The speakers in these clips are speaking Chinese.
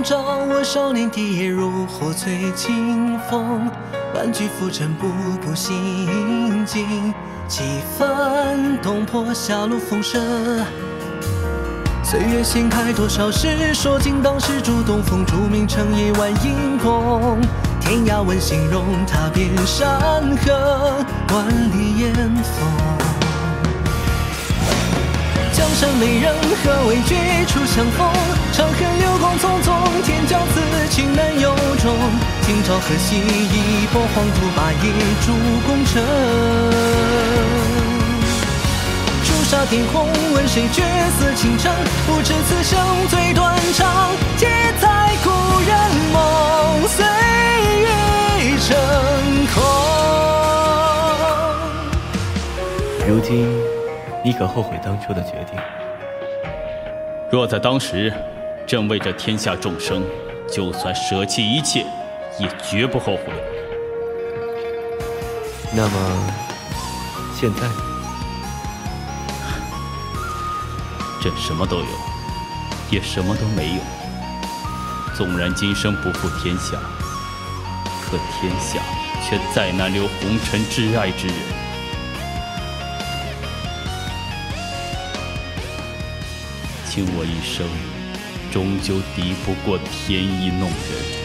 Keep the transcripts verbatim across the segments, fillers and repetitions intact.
照我少年的夜如火催清风，万句浮沉步步心惊，几番东坡下路风声。岁月掀开多少事，说尽当时主东风，著名成一万英功。天涯闻形容，踏遍山河，万里烟风。江山美人何为绝处相逢？长恨流光匆匆，天骄此情难有终。今朝何夕，一波黄土把一烛功成。朱砂点红，问谁绝色倾城？不知此生最断肠，皆在故人梦，岁月成空。 如今你可后悔当初的决定？ 若在当时，朕为这天下众生，就算舍弃一切，也绝不后悔。 那么，现在？ 朕什么都有，也什么都没有。纵然今生不负天下，可天下却再难留红尘挚爱之人。倾我一生，终究抵不过天意弄人。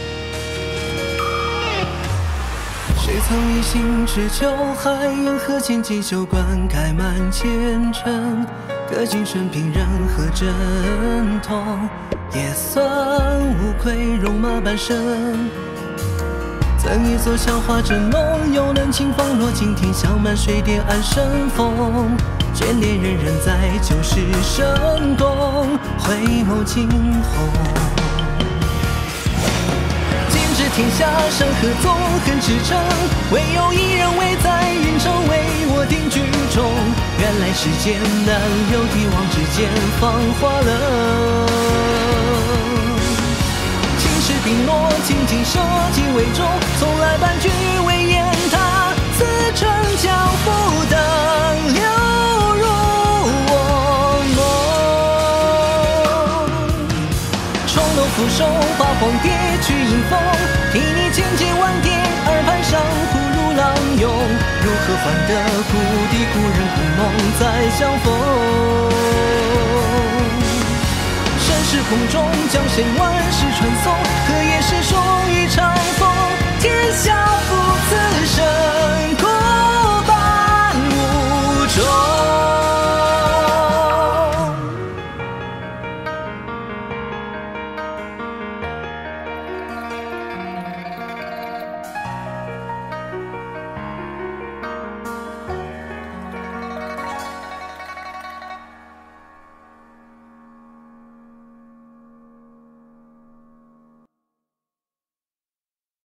谁曾一心只求海，缘何千金修馆盖满前尘？可今生平人何真痛？也算无愧戎马半生。曾一座笑话正浓，又能轻放落尽天香满水点安生风。眷恋人人在旧时生动，回眸惊鸿。尽知天下山河纵横驰骋，唯有一人位在云城为我定居中。原来世间难有一往之间芳华冷。青史并落，倾尽社稷为重，从来半句为言他，此生交付等流入我梦。重楼俯首，八荒跌去迎风，替你千劫万叠，耳畔上忽如浪涌。如何换得故地故人故梦再相逢？盛世空中将谁万世传颂？